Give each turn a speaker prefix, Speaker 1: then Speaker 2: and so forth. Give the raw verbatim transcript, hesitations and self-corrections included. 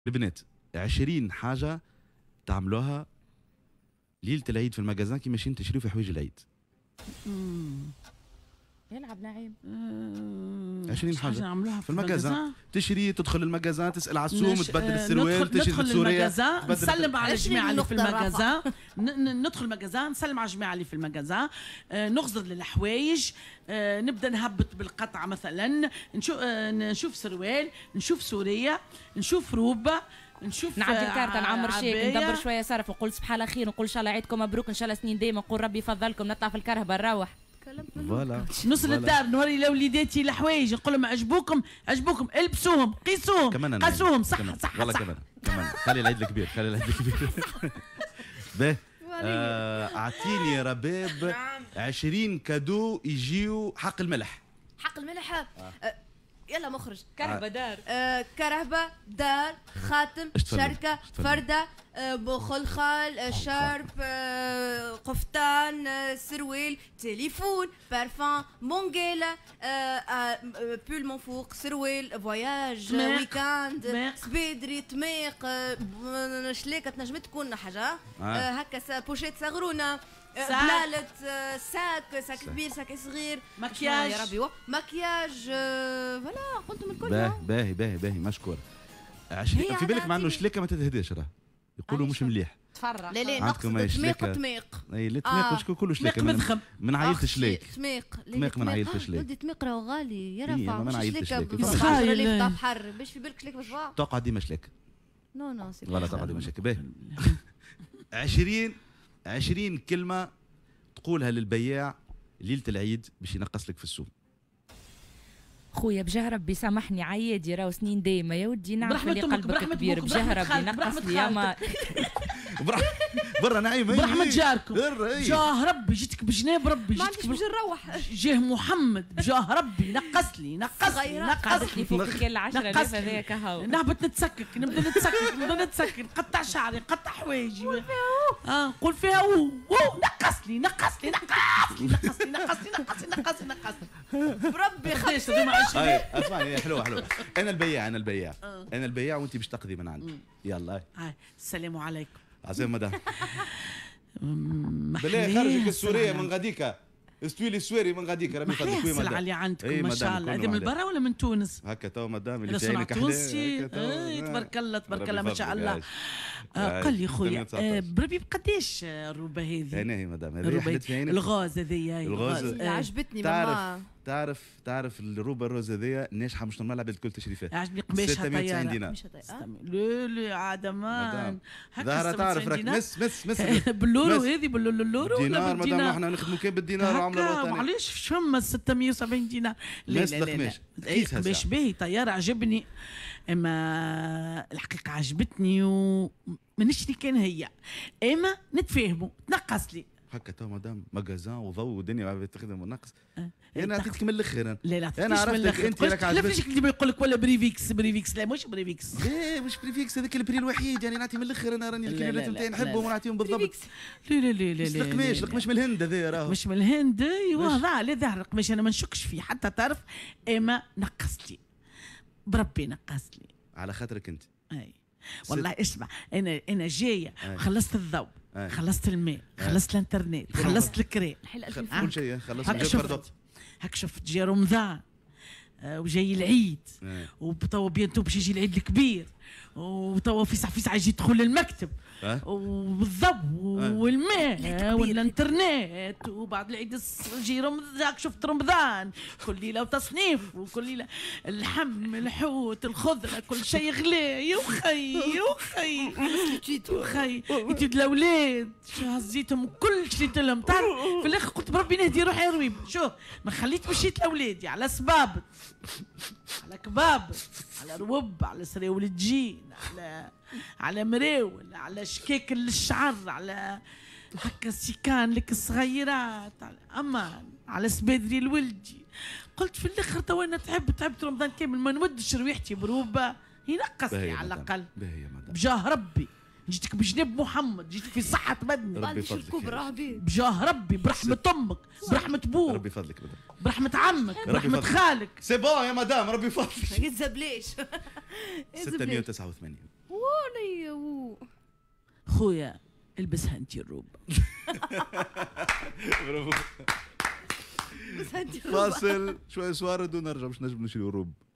Speaker 1: البنات عشرين حاجة تعملوها ليلة العيد في المجازان كي ماشيين تشريوا في حوايج العيد.
Speaker 2: يلعب نعيم.
Speaker 1: عشرين حاجة
Speaker 3: نعملوها
Speaker 1: في المجازان. تشري، تدخل المجازان، تسأل على السوم،
Speaker 3: نش...
Speaker 1: تبدل السروال، تشري في سوريا،
Speaker 3: نسلم على الجماعة اللي في المجازان، ندخل المجازان نسلم على الجماعة اللي في المجازان، نغزر للحوايج، نبدا نهبط بالقطعة مثلا، نشوف نشوف سروال، نشوف سوريا، نشوف روبة، نشوف
Speaker 2: نعدي الكارتة، نعمر شيك، ندبر شويه صرف، نقول صباح الله خير، نقول ان شاء الله عيدكم مبروك، ان شاء الله سنين دايما، نقول ربي يفضلكم، نطلع في الكرهبه نروح
Speaker 1: فوالا.
Speaker 3: نوصل للدار نوري لوليداتي الحوايج، نقول لهم عجبوكم عجبوكم البسوهم، قيسوهم، قاسوهم، صح
Speaker 1: كمان.
Speaker 3: صح
Speaker 1: والله
Speaker 3: صح.
Speaker 1: كمان كمان خلي العيد الكبير، خلي العيد الكبير. باهي اعطيني يا رباب عشرين كادو يجيو حق الملح.
Speaker 4: حق الملح. آه. آه. يلا مخرج.
Speaker 2: كرهبه دار.
Speaker 4: آه كرهبه دار خاتم شركه فرده آه خلخال آه شارب آه قفطان آه سرويل تليفون بارفان مونجيلا آه آه بول من فوق سرويل فواياج آه ويكاند سبيدري تميق آه شليكه تنجم تكون حاجه آه هكا بوشيت صغرونه بلالة ساك ساك كبير ساك صغير
Speaker 3: مكياج
Speaker 4: يا ربي مكياج فوالا قلت من الكل.
Speaker 1: باهي باهي باهي باهي مشكور. عشرين في بالك مع انه شليكه ما تتهداش راه يقولوا مش مليح.
Speaker 2: تفرح.
Speaker 4: لا لا نقصد تميق وتميق.
Speaker 1: اي لا تميق وشكون كله شليكه
Speaker 3: من,
Speaker 1: من عائله شليك.
Speaker 4: تميق
Speaker 1: تميق من عائله شليك.
Speaker 4: ولدي تميق راهو غالي يا رفع.
Speaker 1: من عائله شليك.
Speaker 4: اللي في بحر باش في بالك شليك باش تباع.
Speaker 1: توقع ديما شليك.
Speaker 4: نو نو سي
Speaker 1: ولا توقع ديما شليك. باهي عشرين عشرين كلمه تقولها للبياع ليله العيد باش ينقص لك في السوق.
Speaker 2: خويا بجاه ربي سامحني عيادي راهو سنين دايما يا ودي نعرف اللي قلبك كبير بجاه ربي نقص لي يا ما
Speaker 1: برا نعيم
Speaker 3: برحمة جاركم بجاه ربي جيتك بجناب ربي
Speaker 4: ما عنديش باش نروح
Speaker 3: جاه محمد بجاه ربي نقص لي نقص لي نقص
Speaker 2: لي فوق كل عشرة آلاف هذاك هاو
Speaker 3: نهبط نتسكك نبدا نتسكك نبدا نتسكك نقطع شعري نقطع حوايجي اه نقول فيها او نقص لي نقص لي نقص لي نقص لي نقص لي نقص لي نقص لي نقص لي بربي خديش
Speaker 1: اسمعني حلوه حلوه. انا البياع انا البياع انا البياع وانت باش تقضي من عندي. يلا
Speaker 3: هاي السلام عليكم.
Speaker 1: عزيم مدام بالله خرجك السوريه من غاديكا استويلي السواري من غاديك ربي يفضلك.
Speaker 3: وين مدام اللي عندكم ما شاء الله. هذه من برا ولا من تونس؟
Speaker 1: هكا تو مدام اللي في عينك
Speaker 3: تونسي. تبارك الله تبارك الله ما شاء الله. قل لي خويا بربي بقداش الروبه هذه؟
Speaker 1: هنا هي مدام هذه حلت في عينك.
Speaker 3: الغاز هذيا
Speaker 4: الغاز عجبتني ماما.
Speaker 1: تعرف تعرف الروبه الروز هذيا ناجحه مش نورمال العباد الكل تشري فيها.
Speaker 3: عجبني قماشها طياره.
Speaker 1: دينار.
Speaker 3: لا لا عاد مان.
Speaker 1: ظاهرة تعرف راك مس مس مس
Speaker 3: باللورو هذه باللورو
Speaker 1: دينار مدام احنا نخدموا كان بالدينار وعمله الوطني.
Speaker 3: معليش فما ستمية وسبعين دينار.
Speaker 1: لا لا لا
Speaker 3: قماش باهي طياره عجبني اما الحقيقه عجبتني ومانيش اللي كان هي اما نتفاهموا تنقص لي
Speaker 1: هكا تو مدام ماغازان وضوء والدنيا تخدم ونقص. انا عطيتك من الاخر انا
Speaker 3: لا لا
Speaker 1: انا عرفتك انت راك عجبتك.
Speaker 3: لا فيش اللي يقول لك ولا بريفيكس بريفيكس لا مش بريفيكس.
Speaker 1: لا مش بريفيكس هذاك البري الوحيد يعني نعطي من الاخر انا راني الكلمات نتاعي نحبهم ونعطيهم بالضبط.
Speaker 3: لا لا لا لا
Speaker 1: لا القماش القماش من الهند هذا راهو
Speaker 3: مش من الهند. ايوا لا لا ظهر القماش انا ما نشكش فيه حتى تعرف اما نقص لي بربي نقص لي
Speaker 1: على خاطرك انت.
Speaker 3: اي والله اسمع انا انا جايه خلصت الضوء خلصت الماء خلصت الانترنت خلصت الكريم
Speaker 1: كل شيء خلصت.
Speaker 3: هاك شفت جاي رمضان وجاي العيد وتوا بيانتو باش يجي العيد الكبير وتوا في ساعه في ساعه يجي يدخل المكتب والضب والماء والانترنت وبعد العيد يجي رمضان. شفت رمضان كل ليله وتصنيف وكل ليله اللحم الحوت الخضره كل شيء غلي يا وخي يا وخي يا وخي انت الاولاد هزيتهم كل شريت لهم تعرف في الاخر قلت بربي نهدي روحي يا رويب. شوف ما خليت مشيت لاولادي على سباب على كباب على روب على سراول الجين على على مراول على شكاك للشعر على هكا سيكان لك الصغيرات على امان على سبادري الولدي. قلت في الاخر تو انا تعبت تعبت رمضان كامل ما نودش ريحتي بروبه ينقصني على الاقل بجاه ربي. جيتك بجنب محمد جيتك في صحة بدني
Speaker 1: ربي يفضلك
Speaker 3: بجاه ربي برحمة أمك برحمة بوك
Speaker 1: ربي يفضلك
Speaker 3: برحمة عمك برحمة خالك.
Speaker 1: سي بون يا مدام ربي يفضلك.
Speaker 4: ما يتزبليش.
Speaker 1: ستمية وتسعة وثمانين
Speaker 4: وولي
Speaker 3: خويا البسها انت الروب.
Speaker 1: برافو. فاصل شويه سوارد ونرجع باش نجم نشريو روب.